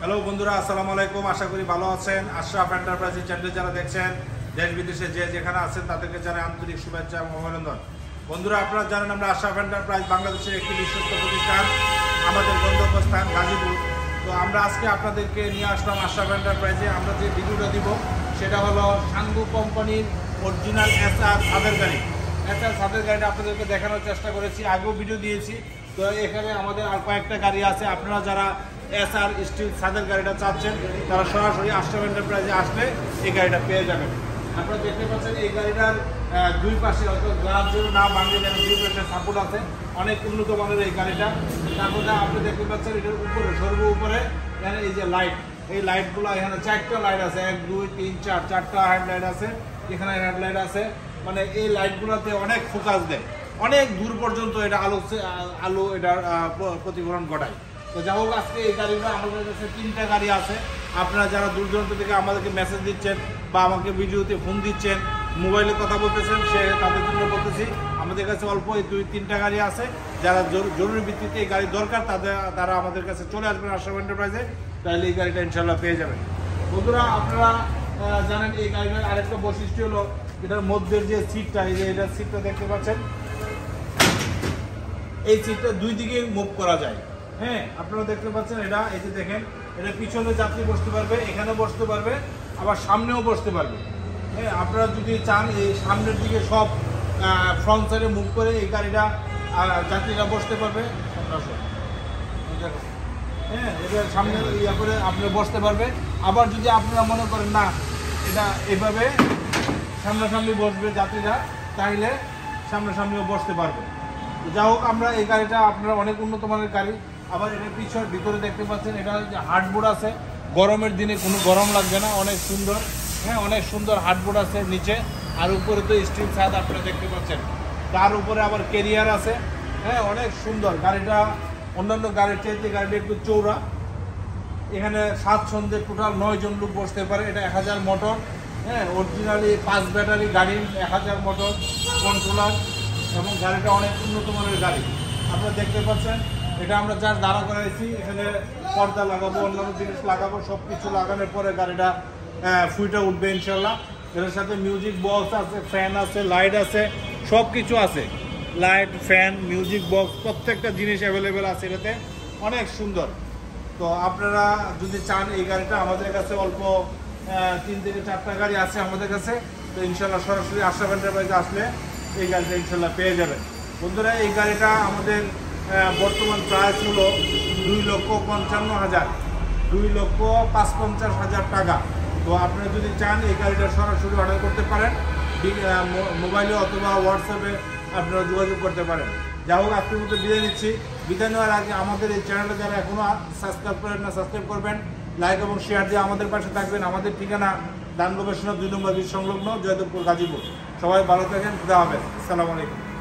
Hello বন্ধুরা, আসসালামু আলাইকুম। আশা করি ভালো আছেন। আশরাফ এন্টারপ্রাইজ চ্যানেল যারা দেখছেন, দেশ বিদেশে যে যেখানে আছেন তাদেরকে জানাই আন্তরিক শুভেচ্ছা এবং অভিনন্দন। বন্ধুরা, আপনারা জানেন আমরা আশরাফ এন্টারপ্রাইজ বাংলাদেশের একটি বিশ্বস্ত প্রতিষ্ঠান, আমাদের গন্তব্যস্থান গাজীপুর। তো আমরা আজকে আপনাদেরকে নিয়ে আসলাম আশরাফ এন্টারপ্রাইজে। আমরা যে ভিডিওটা দিব সেটা হলো সাঙ্গু কোম্পানির অরিজিনাল এসআর ছাদের গাড়ি। এসআর ছাদের গাড়িটা আপনাদেরকে দেখানোর চেষ্টা করেছি, আগেও ভিডিও দিয়েছি। তো এখানে আমাদের আর কয়েকটা গাড়ি আছে। আপনারা যারা এসআর স্টিল ছাদের গাড়িটা চাচ্ছেন তারা সরাসরি আশরাফ এন্টারপ্রাইজে আসলে এই গাড়িটা পেয়ে যাবেন। আপনারা দেখতে পাচ্ছেন এই গাড়িটার দুই পাশে হয়তো গ্লাস যেন না ভাঙে, যেন দুই পাশে সাপোর্ট আছে, অনেক উন্নত মানের এই গাড়িটা। তারপরে আপনি দেখতে পাচ্ছেন এটার উপরে সর্ব উপরে এখানে এই যে লাইট, এই লাইটগুলো এখানে চারটা লাইট আছে, 1 2 3 4 চারটা হেডলাইট আছে, এখানে হেডলাইট আছে। মানে এই লাইটগুলোতে অনেক ফোকাস দেয়, অনেক দূর পর্যন্ত এটা আলো এটার প্রতিফলন ঘটায়। তো যাই হোক, আজকে এই গাড়িগুলো আমাদের কাছে 3টা গাড়ি আছে। আপনারা যারা দূর দূরান্ত থেকে আমাদেরকে মেসেজ দিচ্ছেন বা আমাকে ভিডিওতে ফোন দিচ্ছেন, মোবাইলে কথা বলতেছেন, তাদের জন্য বলতেছি আমাদের কাছে অল্প এই 2-3টা গাড়ি আছে। যারা জরুরি ভিত্তিতে এই গাড়ি দরকার তারা আমাদের কাছে চলে আসবেন আশরাফ এন্টারপ্রাইজে, তাহলে এই গাড়িটা ইনশাল্লাহ পেয়ে যাবেন। বন্ধুরা, আপনারা জানেন এই গাড়িটার আরেকটা বৈশিষ্ট্য হলো এটার মধ্যে যে সিটটা, এই যে এটার সিটটা দেখতে পাচ্ছেন, এই সিটটা দুই দিকে মুভ করা যায়। হ্যাঁ, আপনারা দেখতে পাচ্ছেন এটা, এই যে দেখেন, এটা পিছনে যাত্রী বসতে পারবে, এখানে বসতে পারবে, আবার সামনেও বসতে পারবে। হ্যাঁ, আপনারা যদি চান এই সামনের দিকে সব ফ্রন্ট সাইডে মুভ করে এই গাড়িটা যাত্রীরা বসতে পারবে। হ্যাঁ, এটা সামনে ইয়া করে আপনি বসতে পারবে। আবার যদি আপনারা মনে করেন না এটা এভাবে সামনাসামনি বসবে যাত্রীরা, তাইলে সামনাসামনিও বসতে পারবে। যা হোক, আমরা এই গাড়িটা আপনারা অনেক উন্নত মানের গাড়ি। আবার এটার পিছনের ভিতরে দেখতে পাচ্ছেন এটা হার্ডবোর্ড আছে, গরমের দিনে কোনো গরম লাগবে না, অনেক সুন্দর। হ্যাঁ, অনেক সুন্দর হার্ডবোর্ড আছে নিচে, আর উপরে তো স্টিল ছাদ আপনারা দেখতে পাচ্ছেন, তার উপরে আবার ক্যারিয়ার আছে। হ্যাঁ, অনেক সুন্দর গাড়িটা, অন্যান্য গাড়ির চাইতে গাড়িটা একটু চৌড়া। এখানে 7 সন্ধে টোটাল 9 জন লোক বসতে পারে। এটা 1000 মোটর। হ্যাঁ, অরিজিনালি 5 ব্যাটারি গাড়ি, 1000 মোটর কন্ট্রোলার, এবং গাড়িটা অনেক উন্নত মানের গাড়ি। আপনারা দেখতে পাচ্ছেন এটা আমরা যা দাঁড়া করাইছি, এখানে পর্দা লাগাবো, অন্যান্য জিনিস লাগাবো, সব কিছু লাগানোর পরে গাড়িটা ফুইটা উঠবে ইনশাল্লাহ। এটার সাথে মিউজিক বক্স আছে, ফ্যান আছে, লাইট আছে, সব কিছু আছে। লাইট, ফ্যান, মিউজিক বক্স, প্রত্যেকটা জিনিস অ্যাভেলেবেল আছে এটাতে, অনেক সুন্দর। তো আপনারা যদি চান এই গাড়িটা, আমাদের কাছে অল্প 3 থেকে 4টা গাড়ি আছে আমাদের কাছে। তো ইনশাল্লাহ সরাসরি আশরাফ এন্টারপ্রাইজে আসলে এই গাড়িটা ইনশাল্লাহ পেয়ে যাবেন। বন্ধুরা, এই গাড়িটা আমাদের বর্তমান প্রাইস হলো 2,55,000, 2,55,000 টাকা। তো আপনারা যদি চান এই গাড়িটা সরাসরি অর্ডার করতে পারেন, মোবাইলে অথবা হোয়াটসঅ্যাপে আপনারা যোগাযোগ করতে পারেন। যা হোক, আজকের মধ্যে বিদায় নিচ্ছি। বিদায় নেওয়ার আগে আমাদের এই চ্যানেলটা যারা এখনও সাবস্ক্রাইব করেন না, সাবস্ক্রাইব করবেন, লাইক এবং শেয়ার দিয়ে আমাদের পাশে থাকবেন। আমাদের ঠিকানা দান গবেষণা 2 নম্বর ব্রিজ সংলগ্ন, জয়দেবপুর, গাজীপুর। সবাই ভালো থাকেন, খুদা হাফেজ, আসসালামু আলাইকুম।